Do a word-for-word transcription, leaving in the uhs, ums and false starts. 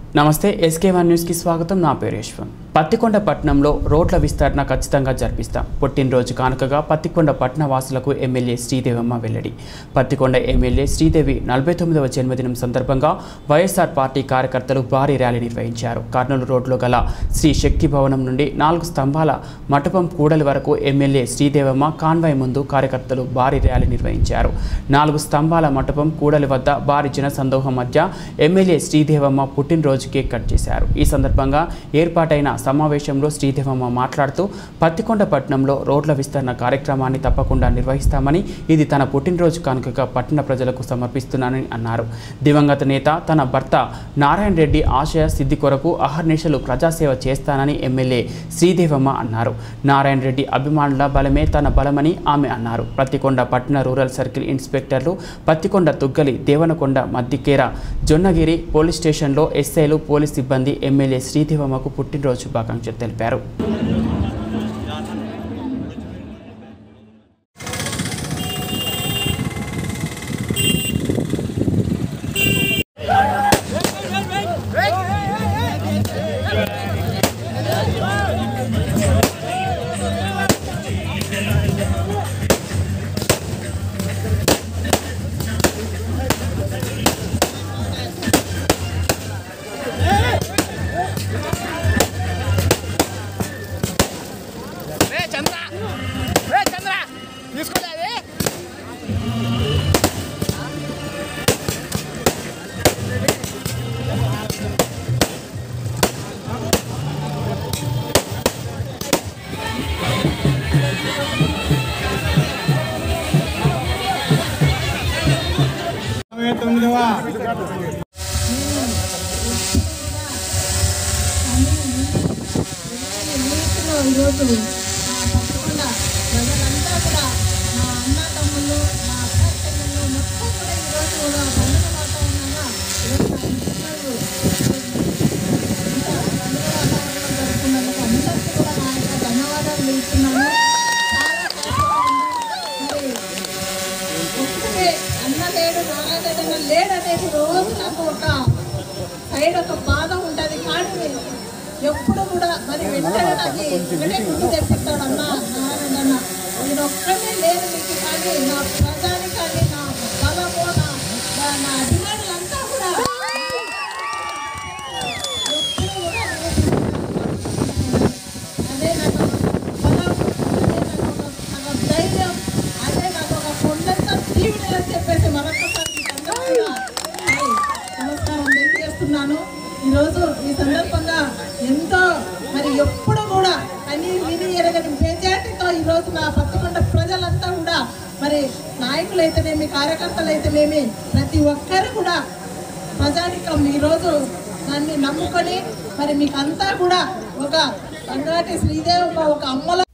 నమస్తే SK one news కి స్వాగతం. నా పేరు యశ్వంత్. పత్తికొండ పట్టణంలో రోడ్ల విస్తరణ ఖచ్చితంగా జరిపిస్తాం. పుట్టినరోజు కానుకగా పత్తికొండ పట్టణ వాసులకు ఎమ్మెల్యే శ్రీదేవమ్మ వెల్లడి. పత్తికొండ ఎమ్మెల్యే శ్రీదేవి నలభై తొమ్మిదవ జన్మదినం సందర్భంగా వైఎస్ఆర్ పార్టీ కార్యకర్తలు భారీ ర్యాలీ నిర్వహించారు. కర్నూలు రోడ్లో గల శ్రీ శక్తి భవనం నుండి నాలుగు స్తంభాల మంటపం కూడలి వరకు ఎమ్మెల్యే శ్రీదేవమ్మ కాన్వాయ్ ముందు కార్యకర్తలు భారీ ర్యాలీ నిర్వహించారు. నాలుగు స్తంభాల మంటపం కూడలి వద్ద భారీ జన సందోహం మధ్య ఎమ్మెల్యే శ్రీదేవమ్మ పుట్టినరోజు కేక్ కట్ చేశారు. ఈ సందర్భంగా ఏర్పాటైన సమావేశంలో శ్రీదేవమ్మ మాట్లాడుతూ పత్తికొండ పట్టణంలో రోడ్ల విస్తరణ కార్యక్రమాన్ని తప్పకుండా నిర్వహిస్తామని, ఇది తన పుట్టినరోజు కానుకగా పట్టణ ప్రజలకు సమర్పిస్తున్నానని అన్నారు. దివంగత నేత తన భర్త నారాయణ రెడ్డి ఆశయ సిద్ధి కొరకు అహర్నిశలు ప్రజాసేవ చేస్తానని ఎమ్మెల్యే శ్రీదేవమ్మ అన్నారు. నారాయణ రెడ్డి అభిమానుల బలమే తన బలమని ఆమె అన్నారు. పత్తికొండ పట్టణ రూరల్ సర్కిల్ ఇన్స్పెక్టర్లు పత్తికొండ తుగ్గలి దేవనకొండ మద్దికేర జొన్నగిరి పోలీస్ స్టేషన్లో ఎస్ఐలు పోలీస్ సిబ్బంది ఎమ్మెల్యే శ్రీదేవమ్మకు పుట్టినరోజు శుభాకాంక్షలు తెలిపారు. ఈరోజు తప్పకుండా ప్రజలంతా కూడా మా అన్న తమ్ముళ్ళు మా అక్క చెల్లెళ్ళు మొత్తం కూడా ఈరోజు కూడా పండుగ వాతావరణంగా ఈరోజు నా ఇంట్లో పండుగ వాతావరణం జరుపుకున్నందుకు అందరికీ కూడా నా యొక్క ధన్యవాదాలు తెలుపుతున్నాను. మరి ఒక్కటే అన్న లేడు నారాయణ లేడు అనేది రోజు నాకు ఒక సైడ్ ఒక బాధ ఉంటుంది. కానీ ఎప్పుడు కూడా మరి వెంటనే నాకు వెంటనే గుర్తు తెప్పిస్తాడు అన్న నారాయణ అన్న. నేను ఒక్కడే లేదు మీకు, కానీ నా ప్రజాని కానీ నా బలము నా నా అభిమానులంతా కూడా ఎప్పుడు కూడా అదే నాకు బలం, అదే నాకు ఒక నాకు ధైర్యం, అదే నాకు ఒక కొండంత జీవితం అని చెప్పేసి మరొకసారి నమస్కారం తెలియజేస్తున్నాను. ఈరోజు ఈ సందర్భంగా ఎంతో మరి ఎప్పుడు కూడా అని విని ఎరగని మెజార్టీతో ఈరోజు నా పత్తికొండ ప్రజలంతా కూడా మరి నాయకులు అయితేనేమి కార్యకర్తలు అయితేనేమి ప్రతి ఒక్కరు కూడా ప్రజానికం ఈరోజు దాన్ని నమ్ముకొని మరి మీకంతా కూడా ఒక సంగాటి శ్రీదేవమ్మ ఒక అమ్మల